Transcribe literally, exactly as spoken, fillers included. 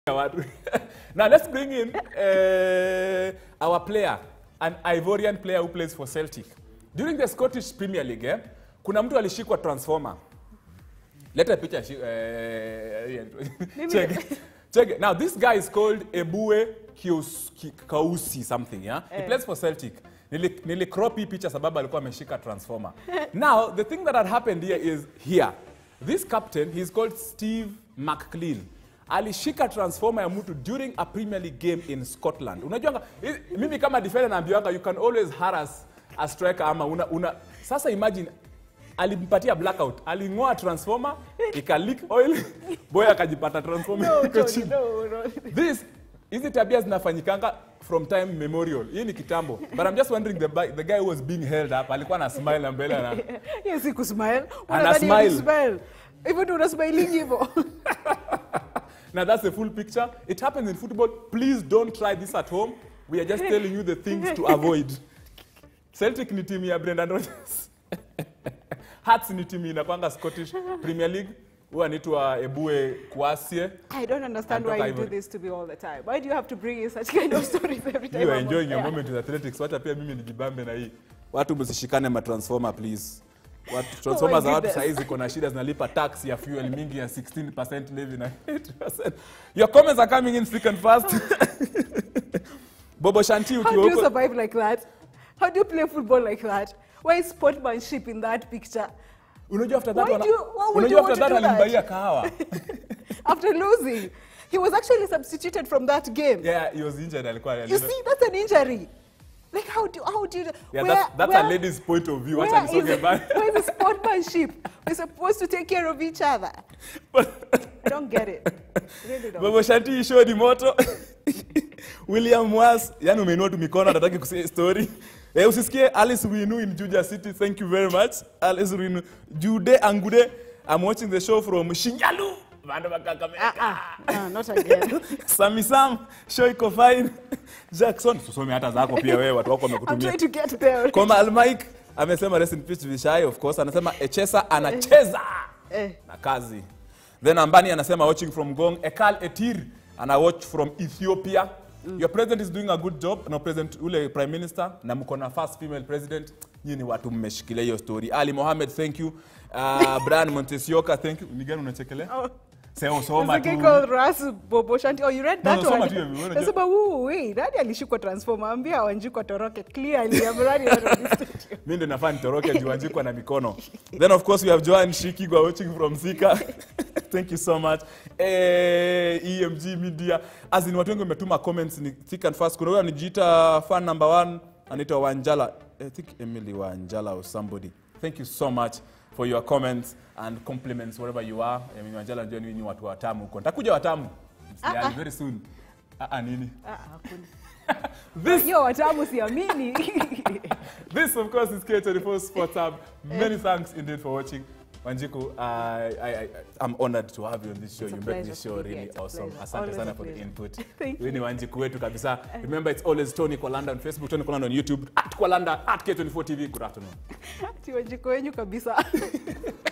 Now let's bring in uh, our player, an Ivorian player who plays for Celtic. During the Scottish Premier League, eh, kuna mtu alishikwa transformer. Let a picture. Uh, check. Check. Now this guy is called Ebue Kausi something, yeah? He plays for Celtic. Nili, nili crop hii picha sababu alikuwa ameshika transformer. Now the thing that had happened here is here. This captain, he's called Steve McLean. Alishika transformer ya mtu during a Premier League game in Scotland. Unajua mimi kama defender naambiwanga you can always harass a striker ama una, una sasa imagine alimpatia blackout, alingoa transformer, ika leak oil, boy akajipata transformer. No, Johnny, no, no. This hizi tabia zinafanyikanga from time memorial. Hii ni kitambo. But I'm just wondering the the guy who was being held up alikuwa na smile na mbele na. Yes, he could smile. Ana smile. smile. Even though una smiling hivyo. Now that's the full picture. It happens in football. Please don't try this at home. We are just telling you the things to avoid. Celtic ni timu ya Brendan Rodgers. Hearts ni timu inakwanga Scottish Premier League. Huwa anaitwa Ebue Kwasie. I don't understand why you do this to me all the time. Why do you have to bring in such kind of stories every time? You are enjoying your moment with athletics. Wacha pia mimi nijibambe na hii. Watu msishikane ma transformer please. Watu transformers za watu saizi kuna shida zinalipa tax ya fuel mingi ya sixteen percent levy na eight percent. Your comments are coming in thick and fast. Bobo Shanti ukiwa How do you survive like that? How do you play football like that? Why is sportsmanship in that picture? Unajua after that one unajua after that alimbaia kahawa. After losing, he was actually substituted from that game. Yeah, he was injured alikuwa. You see, that's an injury. Like how do how do you Yeah, where, that's, that's where, a lady's point of view. Where What I'm is, talking about. where is the sportsmanship? We're supposed to take care of each other. I don't get it. Really don't. Bobo Shanti show di moto. William Was, yani umeinua tu mikono atataki kusema story. Eh, usisikie Alice Winu in Juja City. Thank you very much. Alice Winu. Jude Angude. I'm watching the show from Shinyalu. Bando Kakamega. Ah, ah, not again. Sami Sam, show iko fine. Jackson, tusome hata zako pia wewe watu wako I'm wamekutumia. trying to get there. Koma Almike amesema rest in peace Vishai, of course. Anasema Echesa anacheza Eh. na kazi. Then Ambani anasema watching from Gong. Ekal Etir ana watch from Ethiopia. Mm. Your president is doing a good job. No president ule prime minister na mko na first female president. Nyinyi ni watu mmeshikilia hiyo story. Ali Mohammed, thank you. Uh, Brian Montesioka, thank you. Ni gani unachekelea? Oh. Sema soma tu. There's a guy called Ras Bobo Shanti. Oh, you read that no, no, one? Tu, Nasema wuu, wait, nani alishikwa transformer? Ambia Wanjiko toroke. Clearly, I'm running out of this studio. Mimi ndo nafaa nitoroke juu Wanjiko na mikono. Then of course we have Joan Shikigwa watching from Sika. Thank you so much. Eh, E M G Media. As in watu wengi wametuma comments ni thick and fast. Kuna huyo anajiita fan number one, anaitwa Wanjala. I think Emily Wanjala or somebody. Thank you so much for your comments and compliments wherever you are. I mean Wanjala ndio ni watu watamu huko. Nitakuja watamu. Ah, ah. Very soon. Ah ah nini? Ah, hakuna. This Yo, watamu siamini. This of course is K twenty-four Sports Hub. Many thanks indeed for watching. Wanjiko, I, I, I, I'm honored to have you on this show. It's you a make pleasure this show to be here. really It's a awesome. pleasure. Asante Always sana a for the pleasure. input. Thank you. Wewe ni Wanjiko wetu kabisa. Remember, it's always Tony Kwalanda on Facebook, Tony Kwalanda on YouTube, at Kwalanda, at K twenty-four T V. Good afternoon. Ti Wanjiko wenyu kabisa.